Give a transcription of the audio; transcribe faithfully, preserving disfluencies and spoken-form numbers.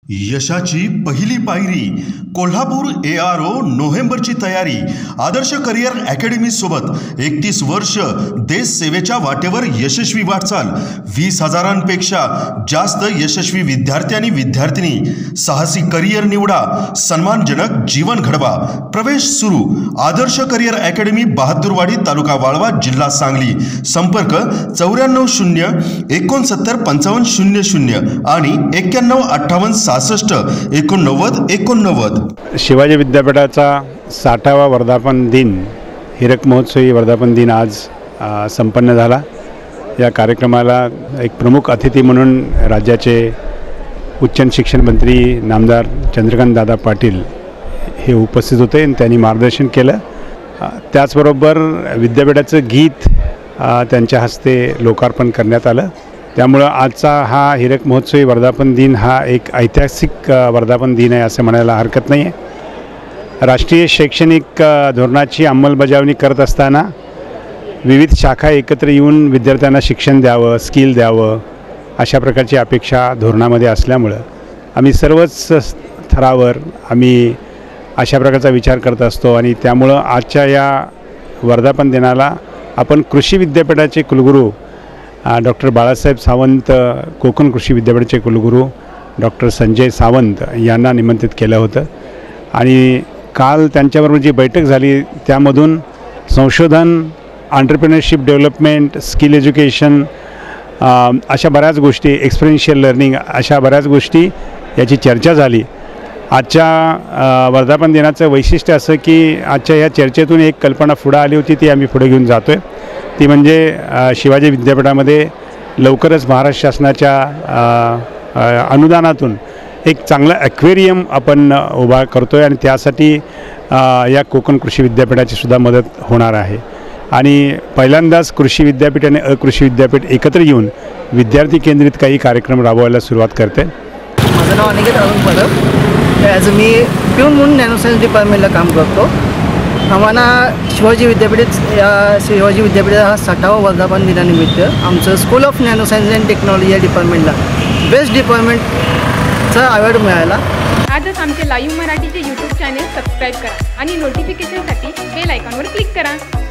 यशाची पहिली पायरी कोल्हापूर ए आर ओ नोव्हेंबरची तयारी आदर्श करिअर अकॅडमी सोबत एकतीस वर्ष देश सेवेच्या वाटेवर यशस्वी वाटचाल वीस हजारांपेक्षा जास्त यशस्वी विद्यार्थी आणि विद्यार्थिनी साहसी करिअर निवडा सन्मानजनक जीवन घडवा प्रवेश सुरू आदर्श करिअर अकॅडमी बहादूरवाडी तालुका वाळवा जिल्हा सांगली संपर्क चौऱ्याण्णव शून्य एकोणसत्तर पंचावन्न शून्य शून्य आणि एक्क्याण्णव अठ्ठावन्न सहासष्ट एकोणनव्वद एकोणनव्वद। शिवाजी विद्यापीठाचा साठावा वर्धापन दिन हिरक महोत्सवी वर्धापन दिन आज संपन्न झाला। या कार्यक्रमाला एक प्रमुख अतिथी म्हणून राज्याचे उच्च शिक्षण मंत्री नामदार चंद्रकांत दादा पाटील हे उपस्थित होते आणि त्यांनी मार्गदर्शन केलं। त्याचबरोबर विद्यापीठाचं गीत त्यांच्या हस्ते लोकार्पण करण्यात आलं। त्यामुळे आजचा हा हिरक महोत्सवी वर्धापन दिन हा एक ऐतिहासिक वर्धापन दिन आहे असे म्हणायला हरकत नाही आहे। राष्ट्रीय शैक्षणिक धोरणाची अंमलबजावणी करत असताना विविध शाखा एकत्र येऊन विद्यार्थ्यांना शिक्षण द्यावं स्किल द्यावं अशा प्रकारची अपेक्षा धोरणामध्ये असल्यामुळे आम्ही सर्वच स्तरावर आम्ही अशा प्रकारचा विचार करत असतो आणि त्यामुळे आजच्या या वर्धापन दिनाला आपण कृषी विद्यापीठाचे कुलगुरू डॉक्टर बाळासाहेब सावंत कोकण कृषी विद्यापीठाचे कुलगुरू डॉक्टर संजय सावंत यांना निमंत्रित केलं होतं आणि काल त्यांच्याबरोबर जी बैठक झाली त्यामधून संशोधन एंटरप्रेन्योरशिप डेव्हलपमेंट स्किल एज्युकेशन अशा बऱ्याच गोष्टी एक्सपिरियन्शियल लर्निंग अशा बऱ्याच गोष्टी याची चर्चा झाली। आजच्या वर्धापन दिनाचं वैशिष्ट्य असं की आजच्या या चर्चेतून एक कल्पना पुढे आली होती ती आम्ही पुढे घेऊन जातो आहे। ती म्हणजे शिवाजी विद्यापीठामध्ये लवकरच महाराष्ट्र शासनाच्या अनुदानातून एक चांगलं ॲक्वेरियम आपण उभा करतो आहे आणि त्यासाठी या कोकण कृषी विद्यापीठाची सुद्धा मदत होणार आहे आणि पहिल्यांदाच कृषी विद्यापीठ आणि अकृषी विद्यापीठ एकत्र येऊन विद्यार्थी केंद्रित काही कार्यक्रम राबवायला सुरुवात करते। माझं नाव अनिकेत अरुण परब ॲज मी प्यून म्हणून नॅनो सायन्स डिपार्टमेंटला काम करतो। आम्हाला शिवाजी विद्यापीठ या शिवाजी विद्यापीठाचा हा साठावा वर्धापन दिनानिमित्त आमचं school of nano science and technology या डिपार्टमेंटला बेस्ट डिपार्टमेंटचा अवॉर्ड मिळाला। आजच आमचे लाईव्ह मराठीचे यूट्यूब चॅनेल सबस्क्राईब करा आणि नोटिफिकेशनसाठी बेल आयकॉनवर क्लिक करा।